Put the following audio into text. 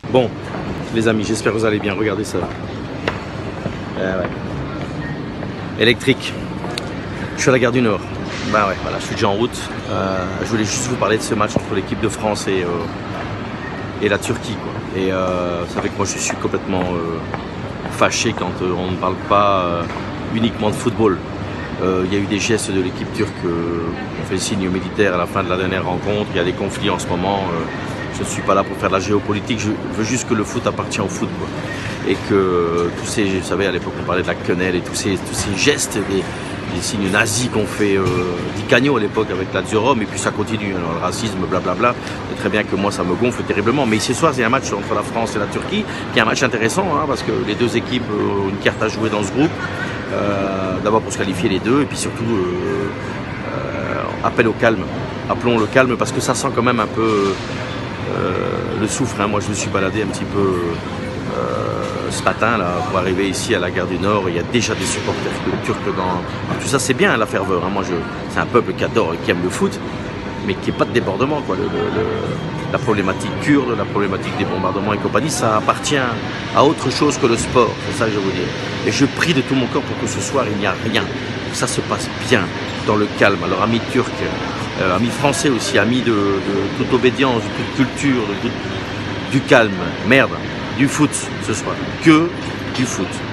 Bon, les amis, j'espère que vous allez bien. Regardez ça. Ouais. Électrique. Je suis à la gare du Nord. Bah ouais, voilà, je suis déjà en route. Je voulais juste vous parler de ce match entre l'équipe de France et la Turquie, quoi. Et vous savez que moi je suis complètement fâché quand on ne parle pas uniquement de football. Il y a eu des gestes de l'équipe turque, on fait signe militaire à la fin de la dernière rencontre. Il y a des conflits en ce moment. Je ne suis pas là pour faire de la géopolitique, je veux juste que le foot appartient au foot, quoi. Et que tous ces, vous savez, à l'époque on parlait de la quenelle et tous ces gestes, des signes nazis qu'on fait Di Canio à l'époque avec la Rome, et puis ça continue, alors, le racisme, blablabla. C'est très bien que moi ça me gonfle terriblement, mais ce soir il y a un match entre la France et la Turquie, qui est un match intéressant, hein, parce que les deux équipes ont une carte à jouer dans ce groupe, d'abord pour se qualifier les deux, et puis surtout appel au calme, appelons le calme, parce que ça sent quand même un peu le souffle, hein. Moi je me suis baladé un petit peu ce matin là, pour arriver ici à la gare du Nord. Il y a déjà des supporters turcs dans tout ça. C'est bien, hein, la ferveur, hein. Moi c'est un peuple qui adore, qui aime le foot, mais qui n'est pas de débordement, quoi. La problématique kurde, la problématique des bombardements et compagnie, ça appartient à autre chose que le sport, c'est ça que je veux dire. Et je prie de tout mon cœur pour que ce soir il n'y a rien, que ça se passe bien, dans le calme. Alors amis turcs, amis français aussi, amis de toute obédience, de toute culture, du calme, merde, du foot ce soir, que du foot.